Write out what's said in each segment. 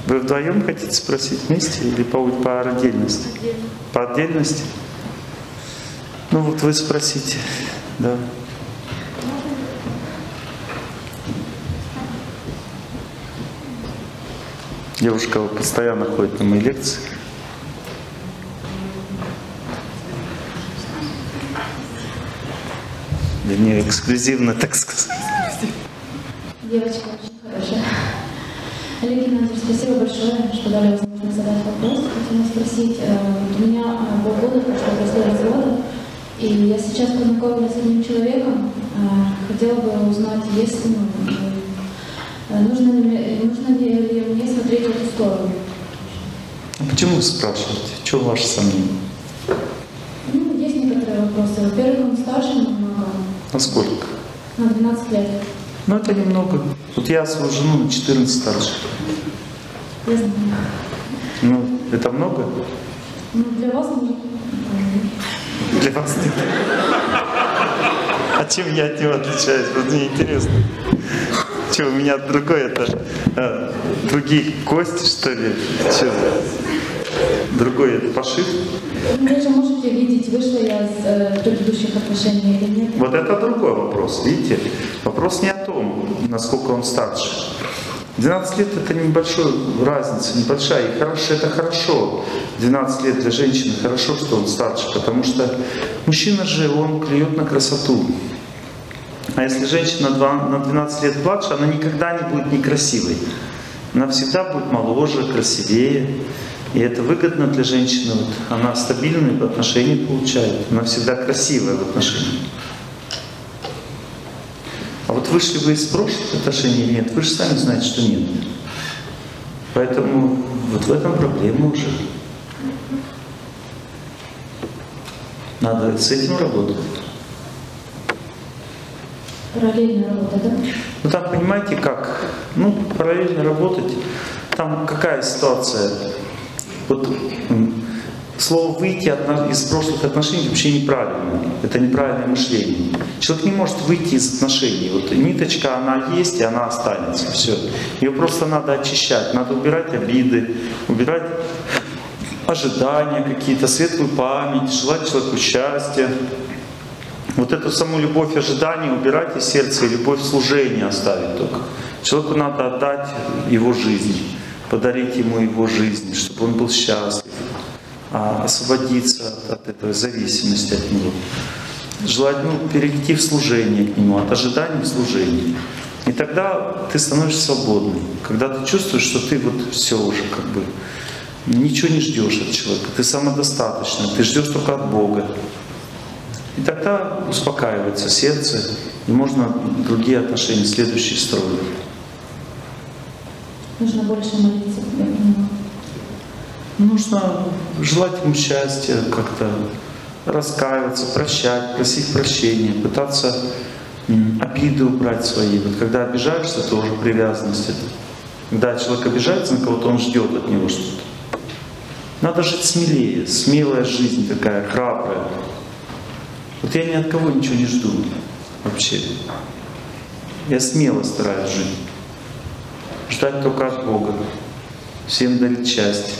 Вы вдвоем хотите спросить вместе или по отдельности? По отдельности? Ну вот вы спросите, да. Девушка постоянно ходит на мои лекции. Вернее, эксклюзивно, так сказать. Девочка очень хорошая. Олег Геннадьевич, спасибо большое, что дали возможность задать вопрос. Хотела спросить, у меня полгода прошло после развода, и я сейчас познакомилась с одним человеком. Хотела бы узнать, есть ли, нужно ли мне смотреть в эту сторону. А почему вы спрашиваете? В чем ваше сомнение? Ну, есть некоторые вопросы. Во-первых, он старше намного. На сколько? На 12 лет. Ну, это немного. Вот я свою жену на 14 старше. Я знаю. Ну, это много? Ну, для вас может. Для вас нет. А чем я от него отличаюсь? Вот мне интересно. Что, у меня другой это... другие кости, что ли? Что? Другой это пошив? Вы же можете видеть, вышла я из предыдущих отношений или нет. Вот это другой вопрос, видите? Вопрос не о том, насколько он старше. 12 лет это небольшая разница, небольшая. И хорошо, это хорошо. 12 лет для женщины хорошо, что он старше, потому что мужчина же, он клюет на красоту. А если женщина на 12 лет младше, она никогда не будет некрасивой. Она всегда будет моложе, красивее. И это выгодно для женщины. Вот она стабильные отношения получает. Она всегда красивая в отношениях. А вот вышли вы из прошлых отношений или нет, вы же сами знаете, что нет. Поэтому вот в этом проблема уже. Надо с этим работать. Параллельно работать, да? Ну там, понимаете, как? Ну, параллельно работать. Там какая ситуация? Вот слово «выйти» из прошлых отношений вообще неправильно. Это неправильное мышление. Человек не может выйти из отношений. Вот ниточка, она есть, и она останется. Все. Ее просто надо очищать. Надо убирать обиды, убирать ожидания какие-то, светлую память, желать человеку счастья. Вот эту саму любовь ожидания убирать из сердца и любовь служения оставить только. Человеку надо отдать его жизнь, подарить ему его жизнь, чтобы он был счастлив, освободиться от этой зависимости от него. Желать перейти в служение к нему, от ожидания в служение. И тогда ты становишься свободным. Когда ты чувствуешь, что ты вот все уже как бы ничего не ждешь от человека, ты самодостаточный, ты ждешь только от Бога. И тогда успокаивается сердце, и можно другие отношения, следующие строить. Нужно больше молиться, я понимаю. Нужно желать ему счастья, как-то раскаиваться, прощать, просить прощения, пытаться обиды убрать свои. Вот когда обижаешься, тоже привязанность. Когда человек обижается на кого-то, он ждет от него что-то. Надо жить смелее, смелая жизнь такая, храбрая. Вот я ни от кого ничего не жду вообще. Я смело стараюсь жить. Ждать только от Бога. Всем дарить счастье.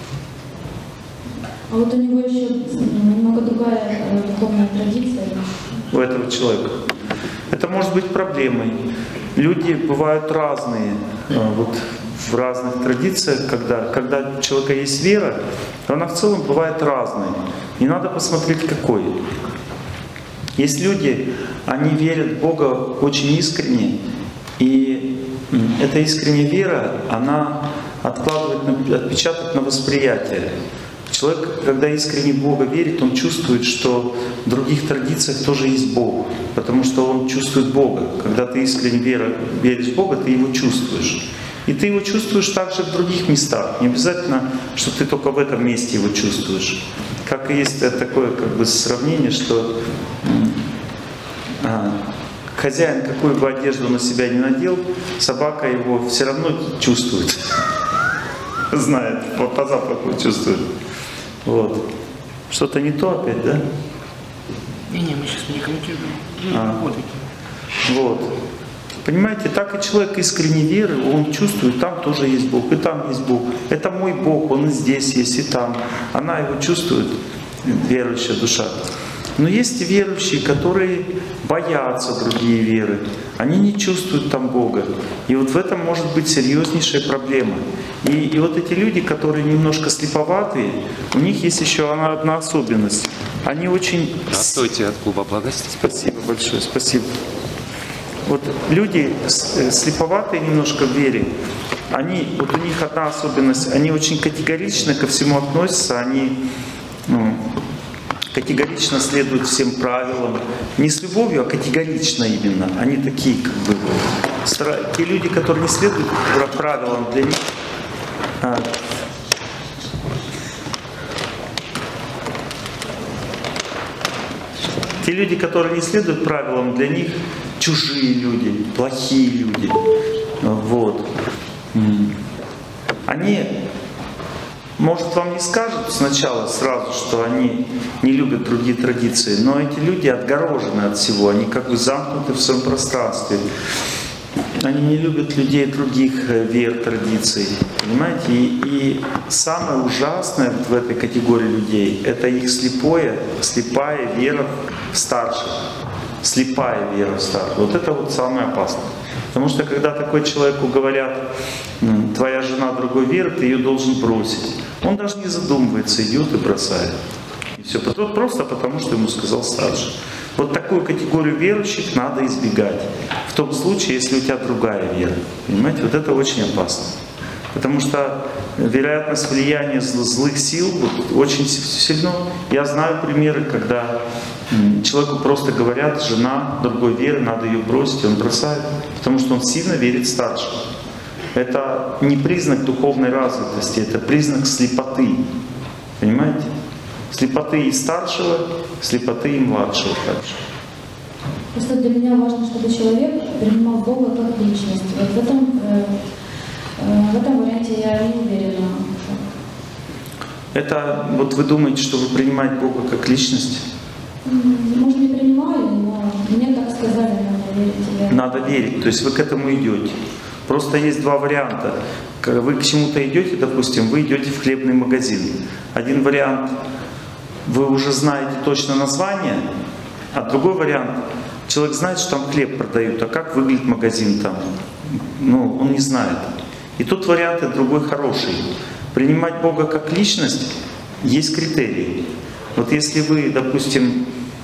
А вот у него еще немного другая духовная традиция. У этого человека. Это может быть проблемой. Люди бывают разные. Вот в разных традициях, когда у человека есть вера, она в целом бывает разной. И надо посмотреть, какой. Есть люди, они верят в Бога очень искренне, и эта искренняя вера, она откладывает отпечаток на восприятие. Человек, когда искренне в Бога верит, он чувствует, что в других традициях тоже есть Бог, потому что он чувствует Бога. Когда ты искренне веришь в Бога, ты его чувствуешь. И ты его чувствуешь также в других местах. Не обязательно, что ты только в этом месте его чувствуешь. Как и есть такое как бы сравнение, что хозяин, какую бы одежду на себя не надел, собака его все равно чувствует. Знает, по запаху чувствует. Вот. Что-то не то опять, да? Не, мы сейчас не комментируем. Вот. Понимаете, так и человек искренней веры, он чувствует, там тоже есть Бог, и там есть Бог. Это мой Бог, Он и здесь есть, и там. Она его чувствует, верующая душа. Но есть верующие, которые боятся другие веры. Они не чувствуют там Бога. И вот в этом может быть серьезнейшая проблема. И вот эти люди, которые немножко слеповатые, у них есть еще одна особенность. Они очень... Здравствуйте, от клуба «Благость». Спасибо большое, спасибо. Вот люди слеповатые немножко в вере, вот у них одна особенность, они очень категорично ко всему относятся, они категорично следуют всем правилам, не с любовью, а категорично именно. Они такие, как бы, те люди, которые не следуют правилам, для них те люди, которые не следуют правилам, для них чужие люди, плохие люди. Вот. Они, может, вам не скажут сначала сразу, что они не любят другие традиции, но эти люди отгорожены от всего, они как бы замкнуты в своем пространстве. Они не любят людей других вер, традиций. Понимаете? И самое ужасное в этой категории людей — это их слепая вера в старших. Слепая вера в старших. Вот это вот самое опасное. Потому что когда такой человеку говорят: твоя жена другой веры, ты ее должен бросить, он даже не задумывается, идет и бросает. И все. Просто потому, что ему сказал старший. Вот такую категорию верующих надо избегать. В том случае, если у тебя другая вера. Понимаете, вот это очень опасно. Потому что вероятность влияния злых сил очень сильна. Я знаю примеры, когда человеку просто говорят: жена другой веры, надо ее бросить, и он бросает. Потому что он сильно верит старшим. Это не признак духовной развитости, это признак слепоты. Понимаете? Слепоты и старшего, слепоты и младшего также. Просто для меня важно, чтобы человек принимал Бога как личность. Вот в этом варианте я не уверена. Это вот вы думаете, что вы принимаете Бога как личность? Может, не принимаю, но мне так сказали, надо верить. Надо верить, то есть вы к этому идете. Просто есть два варианта. Когда вы к чему-то идете, допустим, вы идете в хлебный магазин. Один вариант — вы уже знаете точно название, а другой вариант — человек знает, что там хлеб продают, а как выглядит магазин там? Ну, он не знает. И тут вариант и другой хороший. Принимать Бога как личность есть критерии. Вот если вы, допустим,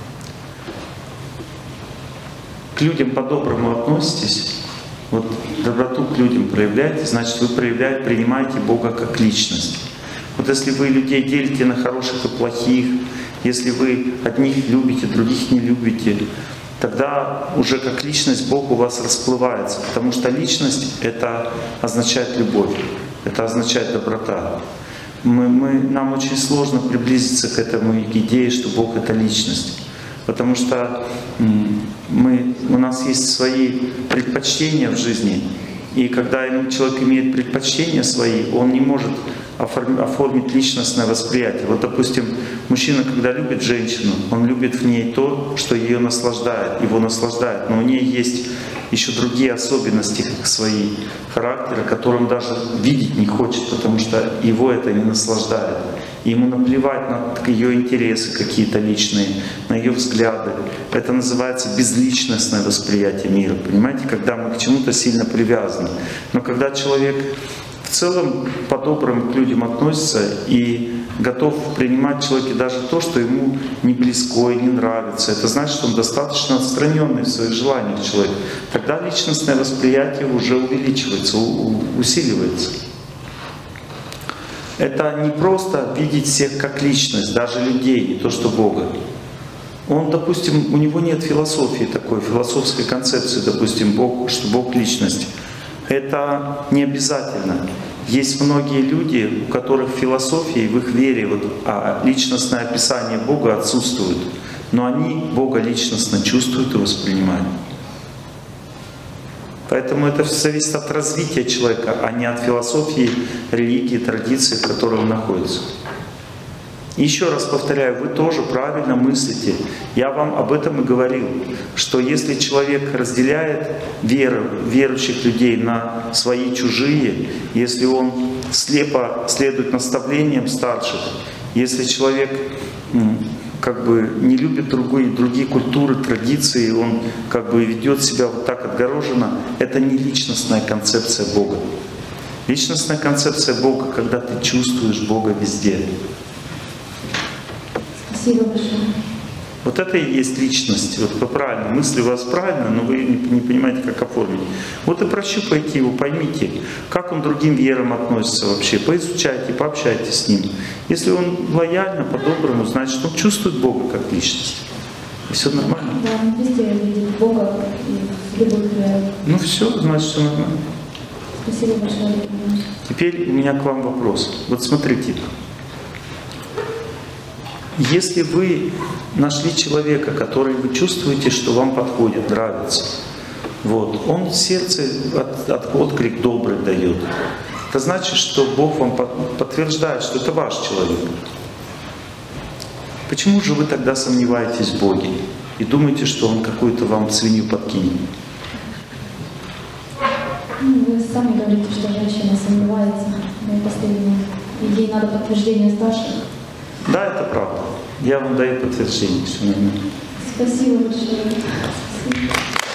к людям по-доброму относитесь, вот доброту к людям проявляете, значит, вы принимаете Бога как личность. Вот если вы людей делите на хороших и плохих, если вы одних любите, других не любите, тогда уже как личность Бог у вас расплывается. Потому что личность — это означает любовь, это означает доброта. Нам очень сложно приблизиться к этому, к идее, что Бог — это личность. Потому что у нас есть свои предпочтения в жизни. И когда человек имеет предпочтения свои, он не может оформить личностное восприятие. Вот, допустим, мужчина, когда любит женщину, он любит в ней то, что ее наслаждает, его наслаждает. Но у нее есть еще другие особенности свои характера, которые он даже видеть не хочет, потому что его это не наслаждает. И ему наплевать на ее интересы какие-то личные, на ее взгляды. Это называется безличностное восприятие мира. Понимаете, когда мы к чему-то сильно привязаны. Но когда человек в целом по-доброму к людям относится и готов принимать в человеке даже то, что ему не близко и не нравится, это значит, что он достаточно отстраненный в своих желаниях человек. Тогда личностное восприятие уже увеличивается, усиливается. Это не просто видеть всех как личность, даже людей, не то что Бога. Он, допустим, у него нет философии такой, философской концепции, допустим, Бог, что Бог — личность. Это не обязательно. Есть многие люди, у которых в философии, в их вере личностное описание Бога отсутствует, но они Бога личностно чувствуют и воспринимают. Поэтому это все зависит от развития человека, а не от философии, религии, традиции, в которой он находится. Еще раз повторяю, вы тоже правильно мыслите. Я вам об этом и говорил, что если человек разделяет веру верующих людей на свои чужие, если он слепо следует наставлениям старших, если человек как бы не любит другие культуры, традиции, он как бы ведет себя вот так отгороженно, это не личностная концепция Бога. Личностная концепция Бога, когда ты чувствуешь Бога везде. Спасибо большое. Вот это и есть личность. Вот вы правильно, мысли у вас правильно, но вы не понимаете, как оформить. Вот и прощупайте его, поймите, как он к другим верам относится вообще. Поизучайте, пообщайтесь с ним. Если он лояльно, по-доброму, значит, он чувствует Бога как личность. И все нормально. Да, он везде видит Бога и в любых верах. Ну все, значит, все нормально. Спасибо большое. Теперь у меня к вам вопрос. Вот смотрите. Если вы нашли человека, который вы чувствуете, что вам подходит, нравится, вот, он в сердце отклик добрый дает, это значит, что Бог вам подтверждает, что это ваш человек. Почему же вы тогда сомневаетесь в Боге и думаете, что Он какую-то вам свинью подкинет? Вы сами говорите, что женщина сомневается, но последнее. И ей надо подтверждение старших. Да, это правда. Я вам даю подтверждение, все нормально. Спасибо большое. Спасибо.